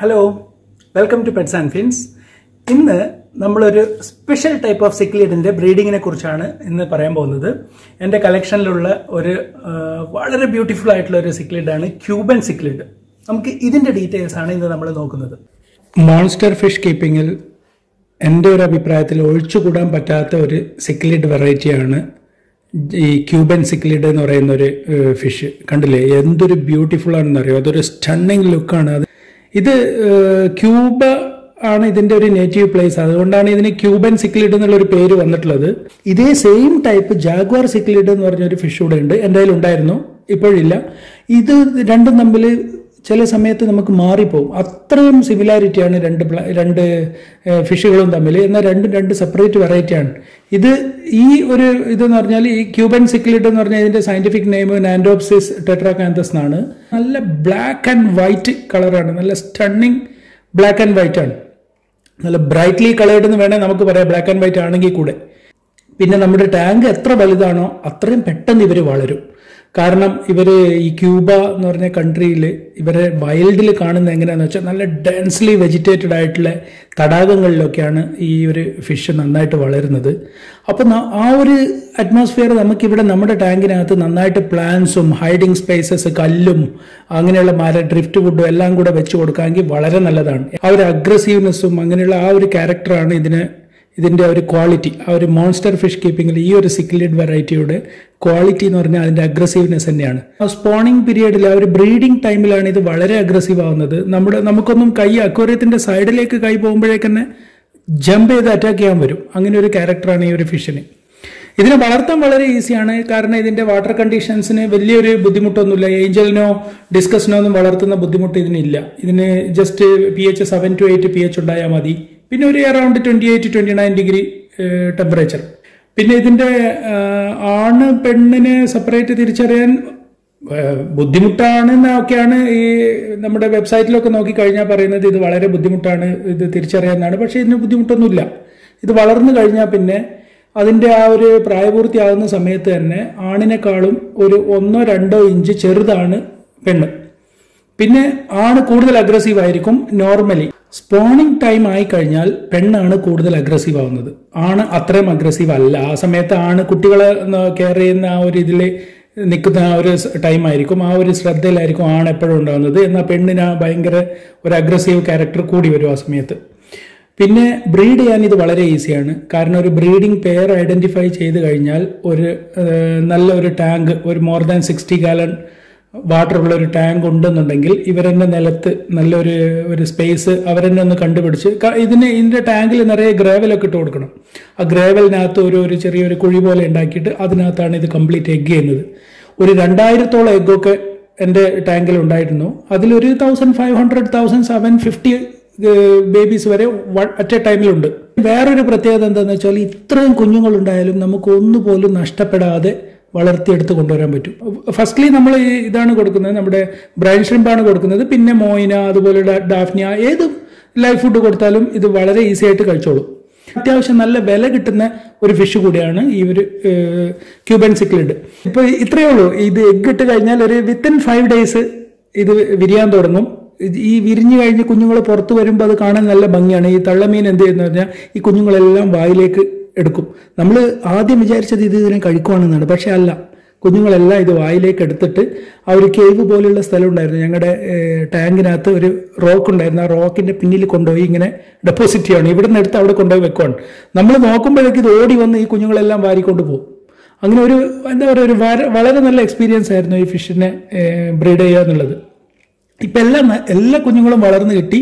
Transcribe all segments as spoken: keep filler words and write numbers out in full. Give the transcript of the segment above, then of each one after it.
Hello, welcome to pets and fins. ഇന്ന് നമ്മളൊരു special type of സിക്ലിഡിന്റെ ബ്രീഡിങ്ങിനെ കുറിച്ചാണ് ഇന്ന് പറയാൻ പോകുന്നത്. എൻ്റെ കളക്ഷനിലുള്ള ഒരു വളരെ ബ്യൂട്ടിഫുൾ ആയിട്ടുള്ള ഒരു സിക്ലിഡാണ് ക്യൂബൻ സിക്ലിഡ്. നമുക്ക് ഇതിന്റെ ഡീറ്റെയിൽസ് ആണ് ഇന്ന് നമ്മൾ നോക്കുന്നത്. മോൺസ്റ്റർ ഫിഷ് കീപ്പിങ്ങിൽ എൻ്റെ ഒരു അഭിപ്രായത്തിൽ ഒഴിച്ചുകൂടാൻ പറ്റാത്ത ഒരു സിക്ലിഡ് വെറൈറ്റിയാണ് ഈ ക്യൂബൻ സിക്ലിഡ് എന്ന് പറയുന്ന ഒരു ഫിഷ്. കണ്ടില്ലേ, എന്തൊരു ബ്യൂട്ടിഫുൾ ആണെന്ന് അറിയോ? അതൊരു സ്റ്റണ്ണിങ് ലുക്കാണ്. അത് ഇത് ക്യൂബ ആണ് ഇതിന്റെ ഒരു നേറ്റീവ് പ്ലേസ്, അതുകൊണ്ടാണ് ഇതിന് ക്യൂബൻ സിക്ലിഡ് എന്നുള്ളൊരു പേര് വന്നിട്ടുള്ളത്. ഇതേ സെയിം ടൈപ്പ് ജാഗ്വാർ സിക്ലിഡ് എന്ന് പറഞ്ഞൊരു ഫിഷ് കൂടെ ഉണ്ട്, എൻ്റെ കയ്യിൽ ഉണ്ടായിരുന്നു, ഇപ്പോഴില്ല. ഇത് രണ്ടും തമ്മിൽ ചില സമയത്ത് നമുക്ക് മാറിപ്പോകും. അത്രയും സിമിലാരിറ്റിയാണ് രണ്ട് രണ്ട് ഫിഷുകളും തമ്മിൽ. എന്നാൽ രണ്ടും രണ്ട് സെപ്പറേറ്റ് വെറൈറ്റിയാണ്. ഇത് ഈ ഒരു ഇതെന്ന് പറഞ്ഞാൽ ഈ ക്യൂബൻ സിക്ലിഡ് എന്ന് പറഞ്ഞാൽ ഇതിന്റെ സയന്റിഫിക് നെയിം നാൻഡോപ്സിസ് ടെട്രാകാന്തസ് എന്നാണ്. നല്ല ബ്ലാക്ക് ആൻഡ് വൈറ്റ് കളറാണ്, നല്ല സ്റ്റണ്ണിങ് ബ്ലാക്ക് ആൻഡ് വൈറ്റ് ആണ്. നല്ല ബ്രൈറ്റ്ലി കളേർഡ് എന്ന് വേണേൽ നമുക്ക് പറയാം, ബ്ലാക്ക് ആൻഡ് വൈറ്റ് ആണെങ്കിൽ കൂടെ. പിന്നെ നമ്മുടെ ടാങ്ക് എത്ര വലുതാണോ അത്രയും പെട്ടെന്ന് ഇവർ വളരും. കാരണം ഇവർ ഈ ക്യൂബ എന്ന് പറഞ്ഞ കൺട്രിയിൽ ഇവരെ വൈൽഡിൽ കാണുന്ന എങ്ങനെയാണെന്ന് വെച്ചാൽ നല്ല ഡെൻസ്ലി വെജിറ്റേറ്റഡ് ആയിട്ടുള്ള തടാകങ്ങളിലൊക്കെയാണ് ഈ ഒരു ഫിഷ് നന്നായിട്ട് വളരുന്നത്. അപ്പോൾ ആ ഒരു അറ്റ്മോസ്ഫിയർ നമുക്കിവിടെ നമ്മുടെ ടാങ്കിനകത്ത് നന്നായിട്ട് പ്ലാന്റ്സും ഹൈഡിങ് സ്പേസസ്, കല്ലും അങ്ങനെയുള്ള മര ഡ്രിഫ്റ്റ് വുഡും എല്ലാം കൂടെ വെച്ച് കൊടുക്കാമെങ്കിൽ വളരെ നല്ലതാണ്. ആ ഒരു അഗ്രസീവ്നെസ്സും അങ്ങനെയുള്ള ആ ഒരു ക്യാരക്ടറാണ് ഇതിന് ഇതിൻ്റെ ഒരു ക്വാളിറ്റി. ആ ഒരു മോൺസ്റ്റർ ഫിഷ് കീപ്പിങ്ങിൽ ഈ ഒരു സിക്ലിഡ് വെറൈറ്റിയുടെ ക്വാളിറ്റി എന്ന് പറഞ്ഞാൽ അതിൻ്റെ അഗ്രസീവ്നെസ് തന്നെയാണ്. ആ സ്പോണിങ് പീരിയഡിൽ ആ ഒരു ബ്രീഡിംഗ് ടൈമിലാണ് ഇത് വളരെ അഗ്രസീവ് ആവുന്നത്. നമ്മുടെ നമുക്കൊന്നും കൈ അക്വേറിയത്തിൻ്റെ സൈഡിലേക്ക് കൈ പോകുമ്പോഴേക്ക് തന്നെ ജമ്പ് ചെയ്ത് അറ്റാക്ക് ചെയ്യാൻ വരും. അങ്ങനെ ഒരു ക്യാരക്ടറാണ് ഈ ഒരു ഫിഷിന്. ഇതിനെ വളർത്താൻ വളരെ ഈസിയാണ്, കാരണം ഇതിൻ്റെ വാട്ടർ കണ്ടീഷൻസിന് വലിയൊരു ബുദ്ധിമുട്ടൊന്നുമില്ല. ഏഞ്ചലിനോ ഡിസ്കസിനോ ഒന്നും വളർത്തുന്ന ബുദ്ധിമുട്ട് ഇതിനില്ല. ഇതിന് just P H seven to eight P H ഉണ്ടായാൽ മതി. പിന്നെ ഒരു around twenty eight twenty nine degree temperature. പിന്നെ ഇതിന്റെ ആണ് പെണ്ണിനെ സെപ്പറേറ്റ് തിരിച്ചറിയാൻ ബുദ്ധിമുട്ടാണെന്നൊക്കെയാണ് ഈ നമ്മുടെ വെബ്സൈറ്റിലൊക്കെ നോക്കിക്കഴിഞ്ഞാൽ പറയുന്നത്. ഇത് വളരെ ബുദ്ധിമുട്ടാണ് ഇത് തിരിച്ചറിയാനാണ്. പക്ഷെ ഇതിന് ബുദ്ധിമുട്ടൊന്നുമില്ല. ഇത് വളർന്നു കഴിഞ്ഞാൽ പിന്നെ അതിൻ്റെ ആ ഒരു പ്രായപൂർത്തിയാകുന്ന സമയത്ത് തന്നെ ആണിനെക്കാളും ഒരു ഒന്നോ രണ്ടോ ഇഞ്ച് ചെറുതാണ് പെണ്ണ്. പിന്നെ ആണ് കൂടുതൽ അഗ്രസീവ് ആയിരിക്കും. നോർമലി സ്പോണിംഗ് ടൈം ആയി കഴിഞ്ഞാൽ പെണ്ണാണ് കൂടുതൽ അഗ്രസീവ് ആവുന്നത്, ആണ് അത്രയും അഗ്രസീവ് അല്ല. ആ സമയത്ത് ആണ് കുട്ടികളെ കെയർ ചെയ്യുന്ന ആ ഒരു ഇതിൽ നിൽക്കുന്ന ആ ഒരു ടൈം ആയിരിക്കും, ആ ഒരു ശ്രദ്ധയിലായിരിക്കും ആണ് എപ്പോഴും ഉണ്ടാകുന്നത്. എന്നാൽ പെണ്ണിന് ഭയങ്കര ഒരു അഗ്രസീവ് ക്യാരക്ടർ കൂടി വരും ആ സമയത്ത്. പിന്നെ ബ്രീഡ് ചെയ്യാൻ ഇത് വളരെ ഈസിയാണ്, കാരണം ഒരു ബ്രീഡിംഗ് പെയർ ഐഡന്റിഫൈ ചെയ്ത് കഴിഞ്ഞാൽ ഒരു നല്ല ഒരു ടാങ്ക്, ഒരു മോർ ദാൻ സിക്സ്റ്റി ഗാലൺ വാട്ടറുള്ള ഒരു ടാങ്ക് ഉണ്ടെന്നുണ്ടെങ്കിൽ ഇവരെന്നെ നിലത്ത് നല്ലൊരു ഒരു സ്പേസ് അവരെന്നെ ഒന്ന് കണ്ടുപിടിച്ച് ഇതിന് ഇതിൻ്റെ ടാങ്കിൽ നിറയെ ഗ്രേവലൊക്കെ ഇട്ട് കൊടുക്കണം. ആ ഗ്രേവലിനകത്ത് ഒരു ഒരു ചെറിയൊരു കുഴി പോലെ ഉണ്ടാക്കിയിട്ട് അതിനകത്താണ് ഇത് കംപ്ലീറ്റ് എഗ് ചെയ്യുന്നത്. ഒരു രണ്ടായിരത്തോളം എഗ്ഗൊക്കെ എൻ്റെ ടാങ്കിൽ ഉണ്ടായിരുന്നു. അതിലൊരു thousand five hundred thousand seven fifty babies വരെ അറ്റ് എ ടൈമിലുണ്ട്. വേറൊരു പ്രത്യേകത എന്താണെന്ന് വെച്ചാൽ ഇത്രയും കുഞ്ഞുങ്ങളുണ്ടായാലും നമുക്ക് ഒന്നുപോലും നഷ്ടപ്പെടാതെ വളർത്തിയെടുത്ത് കൊണ്ടുവരാൻ പറ്റും. ഫസ്റ്റ്ലി നമ്മൾ ഇതാണ് കൊടുക്കുന്നത്, നമ്മുടെ ബ്രൈൻ ഷ്രിമ്പാണ് കൊടുക്കുന്നത്. പിന്നെ മോയിന, അതുപോലെ ഡാഫ്നിയ, ഏത് ലൈവ് ഫുഡ് കൊടുത്താലും ഇത് വളരെ ഈസി ആയിട്ട് കഴിച്ചോളും. അത്യാവശ്യം നല്ല വില കിട്ടുന്ന ഒരു ഫിഷ് കൂടിയാണ് ഈ ഒരു ക്യൂബൻ സിക്ലിഡ്. ഇപ്പൊ ഇത്രയേ ഉള്ളൂ. ഇത് എഗ് ഇട്ട് കഴിഞ്ഞാൽ ഒരു വിത്തിൻ ഫൈവ് ഡേയ്സ് ഇത് വിരിയാൻ തുടങ്ങും. ഈ വിരിഞ്ഞു കഴിഞ്ഞ് കുഞ്ഞുങ്ങൾ പുറത്ത് വരുമ്പോൾ അത് കാണാൻ നല്ല ഭംഗിയാണ്. ഈ തള്ളമീൻ എന്ത് ചെയ്യുന്ന പറഞ്ഞാൽ ഈ കുഞ്ഞുങ്ങളെല്ലാം വായിലേക്ക് എടുക്കും. നമ്മൾ ആദ്യം വിചാരിച്ചത് ഇത് ഇതിനെ കഴിക്കുവാണെന്നാണ്, പക്ഷെ അല്ല. കുഞ്ഞുങ്ങളെല്ലാം ഇത് വായിലേക്ക് എടുത്തിട്ട് ആ ഒരു കേവ് പോലുള്ള സ്ഥലം ഉണ്ടായിരുന്നു ഞങ്ങളുടെ ടാങ്കിനകത്ത്, ഒരു റോക്ക് ഉണ്ടായിരുന്നു. ആ റോക്കിന്റെ പിന്നിൽ കൊണ്ടുപോയി ഇങ്ങനെ ഡെപ്പോസിറ്റ് ചെയ്യണം. ഇവിടെ നിന്ന് എടുത്ത് അവിടെ കൊണ്ടുപോയി വെക്കുവാണ്. നമ്മൾ നോക്കുമ്പോഴേക്ക് ഇത് ഓടി വന്ന് ഈ കുഞ്ഞുങ്ങളെല്ലാം വാരിക്കൊണ്ട് പോകും. അങ്ങനെ ഒരു എന്താ പറയുക, ഒരു വളരെ നല്ല എക്സ്പീരിയൻസ് ആയിരുന്നു ഈ ഫിഷിനെ ബ്രീഡ് ചെയ്യുക എന്നുള്ളത്. ഇപ്പം എല്ലാം എല്ലാ കുഞ്ഞുങ്ങളും വളർന്നു കിട്ടി.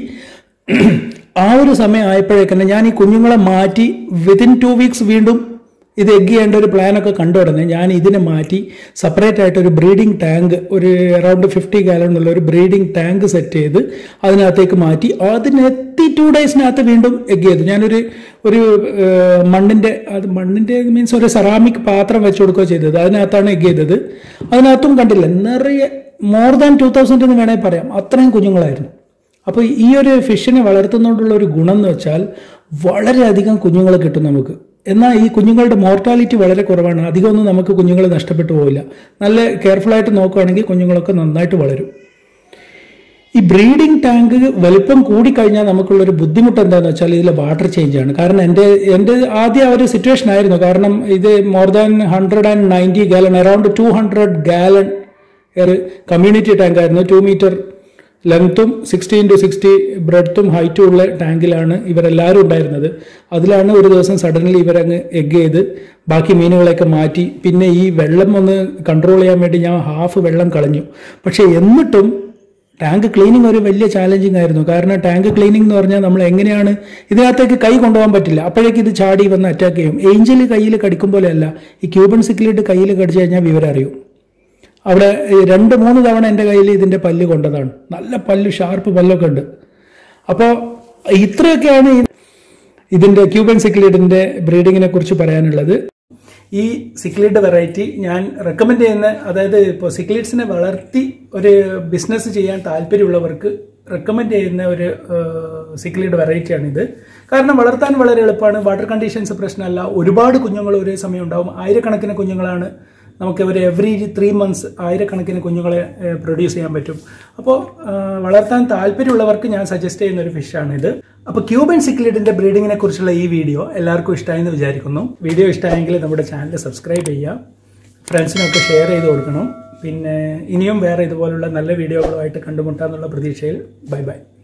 ആ ഒരു സമയം ആയപ്പോഴേക്കന്നെ ഞാൻ ഈ കുഞ്ഞുങ്ങളെ മാറ്റി വിതിൻ ടു വീക്സ് വീണ്ടും ഇത് എഗ് ചെയ്യേണ്ട ഒരു പ്ലാനൊക്കെ കണ്ടു തുടങ്ങി. ഞാൻ ഇതിനെ മാറ്റി സെപ്പറേറ്റ് ആയിട്ട് ഒരു ബ്രീഡിംഗ് ടാങ്ക്, ഒരു അറൗണ്ട് ഫിഫ്റ്റി ഗാലൺ ഉള്ള ഒരു ബ്രീഡിംഗ് ടാങ്ക് സെറ്റ് ചെയ്ത് അതിനകത്തേക്ക് മാറ്റി അതിനെത്തി ടു ഡേയ്സിനകത്ത് വീണ്ടും എഗ് ചെയ്തു. ഞാനൊരു ഒരു മണ്ണിൻ്റെ അത് മണ്ണിൻ്റെ മീൻസ് ഒരു സെറാമിക് പാത്രം വെച്ച് കൊടുക്കുകയോ ചെയ്തത്. അതിനകത്താണ് എഗ് ചെയ്തത്. അതിനകത്തും കണ്ടില്ല, നിറയെ മോർ ദാൻ ടു തൗസൻഡ് എന്ന് വേണമെങ്കിൽ പറയാം, അത്രയും കുഞ്ഞുങ്ങളായിരുന്നു. അപ്പോൾ ഈ ഒരു ഫിഷിനെ വളർത്തുന്നതുകൊണ്ടുള്ള ഒരു ഗുണം എന്ന് വെച്ചാൽ വളരെയധികം കുഞ്ഞുങ്ങൾ കിട്ടും നമുക്ക്. എന്നാൽ ഈ കുഞ്ഞുങ്ങളുടെ മോർട്ടാലിറ്റി വളരെ കുറവാണ്. അധികമൊന്നും നമുക്ക് കുഞ്ഞുങ്ങൾ നഷ്ടപ്പെട്ടു പോവില്ല. നല്ല കെയർഫുൾ ആയിട്ട് നോക്കുകയാണെങ്കിൽ കുഞ്ഞുങ്ങളൊക്കെ നന്നായിട്ട് വളരും. ഈ ബ്രീഡിംഗ് ടാങ്ക് വലിപ്പം കൂടിക്കഴിഞ്ഞാൽ നമുക്കുള്ളൊരു ബുദ്ധിമുട്ട് എന്താണെന്ന് വെച്ചാൽ ഇതിലെ വാട്ടർ ചേഞ്ച് ആണ്. കാരണം എൻ്റെ എൻ്റെ ആദ്യം ആ ഒരു സിറ്റുവേഷൻ ആയിരുന്നു. കാരണം ഇത് more than hundred and ninety gallon around two hundred gallon ഒരു കമ്മ്യൂണിറ്റി ടാങ്ക് ആയിരുന്നു. ടു മീറ്റർ ലെങ്ത്തും സിക്സ്റ്റി ഇൻറ്റു സിക്സ്റ്റി ബ്രെഡ്ത്തും ഹൈറ്റും ഉള്ള ടാങ്കിലാണ് ഇവരെല്ലാവരും ഉണ്ടായിരുന്നത്. അതിലാണ് ഒരു ദിവസം സഡൻലി ഇവരങ്ങ് എഗ് ചെയ്ത് ബാക്കി മീനുകളെയൊക്കെ മാറ്റി. പിന്നെ ഈ വെള്ളം ഒന്ന് കൺട്രോൾ ചെയ്യാൻ വേണ്ടി ഞാൻ ഹാഫ് വെള്ളം കളഞ്ഞു. പക്ഷേ എന്നിട്ടും ടാങ്ക് ക്ലീനിങ് ഒരു വലിയ ചാലഞ്ചിങ് ആയിരുന്നു. കാരണം ടാങ്ക് ക്ലീനിങ് എന്ന് പറഞ്ഞാൽ നമ്മൾ എങ്ങനെയാണ് ഇതിനകത്തേക്ക് കൈ കൊണ്ടുപോകാൻ പറ്റില്ല. അപ്പോഴേക്ക് ഇത് ചാടി വന്ന് അറ്റാക്ക് ചെയ്യും. ഏഞ്ചൽ കയ്യിൽ കടിക്കും പോലെയല്ല, ഈ ക്യൂബൻ സിക്ലിഡ് കയ്യിൽ കടിച്ചു കഴിഞ്ഞാൽ വിവരം അറിയും. അവിടെ രണ്ട് മൂന്ന് തവണ എൻ്റെ കയ്യിൽ ഇതിൻ്റെ പല്ല് കൊണ്ടതാണ്. നല്ല പല്ല്, ഷാർപ്പ് പല്ലൊക്കെ ഉണ്ട്. അപ്പോൾ ഇത്രയൊക്കെയാണ് ഇതിൻ്റെ ക്യൂബൻ സിക്ലിഡിൻ്റെ ബ്രീഡിങ്ങിനെ കുറിച്ച് പറയാനുള്ളത്. ഈ സിക്ലിഡ് വെറൈറ്റി ഞാൻ റെക്കമെൻഡ് ചെയ്യുന്ന, അതായത് ഇപ്പോൾ സിക്ലിഡ്സിനെ വളർത്തി ഒരു ബിസിനസ് ചെയ്യാൻ താല്പര്യമുള്ളവർക്ക് റെക്കമെൻഡ് ചെയ്യുന്ന ഒരു സിക്ലിഡ് വെറൈറ്റിയാണിത്. കാരണം വളർത്താൻ വളരെ എളുപ്പമാണ്, വാട്ടർ കണ്ടീഷൻസ് പ്രശ്നമല്ല, ഒരുപാട് കുഞ്ഞുങ്ങൾ ഒരേ സമയം ഉണ്ടാവും. ആയിരക്കണക്കിന് കുഞ്ഞുങ്ങളാണ് നമുക്ക് ഒരു എവറി ത്രീ മന്ത്സ് ആയിരക്കണക്കിന് കുഞ്ഞുങ്ങളെ പ്രൊഡ്യൂസ് ചെയ്യാൻ പറ്റും. അപ്പോൾ വളർത്താൻ താല്പര്യമുള്ളവർക്ക് ഞാൻ സജസ്റ്റ് ചെയ്യുന്ന ഒരു ഫിഷാണിത്. അപ്പോൾ ക്യൂബൻ സിക്ലിഡിന്റെ ബ്രീഡിങ്ങിനെ കുറിച്ചുള്ള ഈ വീഡിയോ എല്ലാവർക്കും ഇഷ്ടമായെന്ന് വിചാരിക്കുന്നു. വീഡിയോ ഇഷ്ടമായെങ്കിൽ നമ്മുടെ ചാനൽ സബ്സ്ക്രൈബ് ചെയ്യുക, ഫ്രണ്ട്സിനൊക്കെ ഷെയർ ചെയ്ത് കൊടുക്കണം. പിന്നെ ഇനിയും വേറെ ഇതുപോലുള്ള നല്ല വീഡിയോകളുമായിട്ട് കണ്ടുമുട്ടാന്നുള്ള പ്രതീക്ഷയിൽ ബൈ ബൈ.